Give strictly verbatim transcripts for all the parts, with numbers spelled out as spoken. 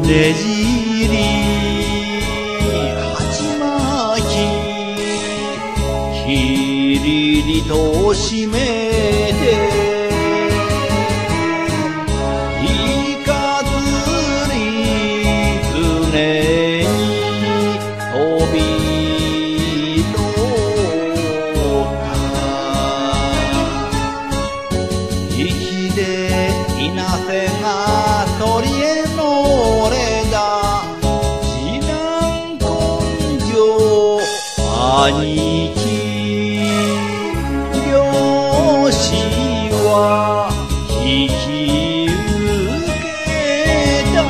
ねじり鉢巻ききりりと締めて稲瀬が鳥へ乗れだ次男根性兄貴漁師は引き受けた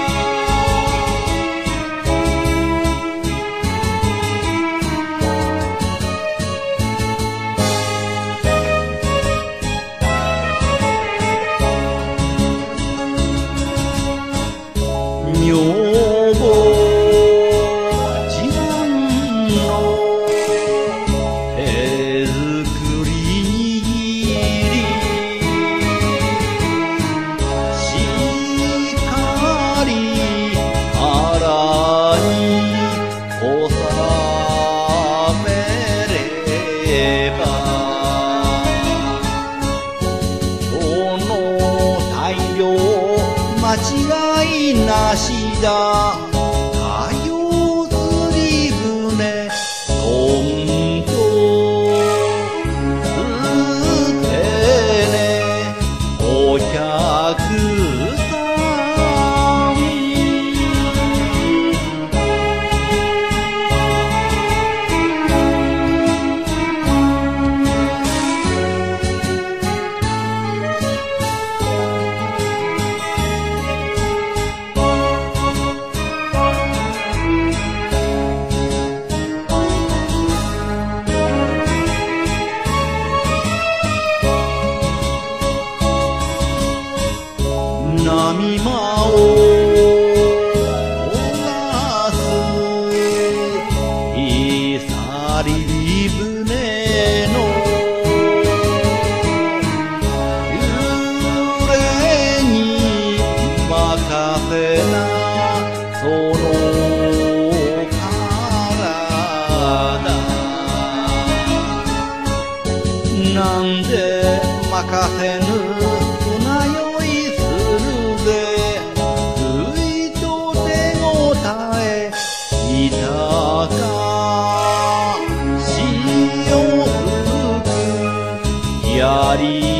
女房次男の手作り握りしっかり腹に収めればその大量間違いなしだかよ釣り船どんと捨てねお客さん波間を焦がすいさりり船の揺れに任せなその体なんで任せぬ船酔いするぜ食いと手応えいたか潮吹く槍